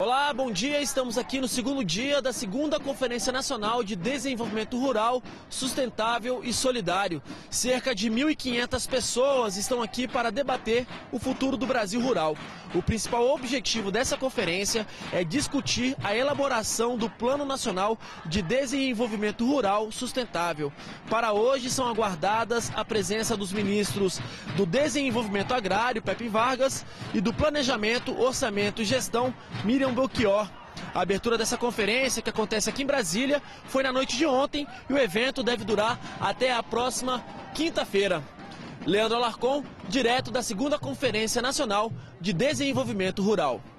Olá, bom dia. Estamos aqui no segundo dia da segunda Conferência Nacional de Desenvolvimento Rural, Sustentável e Solidário. Cerca de 1.500 pessoas estão aqui para debater o futuro do Brasil rural. O principal objetivo dessa conferência é discutir a elaboração do Plano Nacional de Desenvolvimento Rural Sustentável. Para hoje são aguardadas a presença dos ministros do Desenvolvimento Agrário, Pepe Vargas, e do Planejamento, Orçamento e Gestão, Miriam Belchior. A abertura dessa conferência, que acontece aqui em Brasília, foi na noite de ontem e o evento deve durar até a próxima quinta-feira. Leandro Alarcon, direto da segunda Conferência Nacional de Desenvolvimento Rural.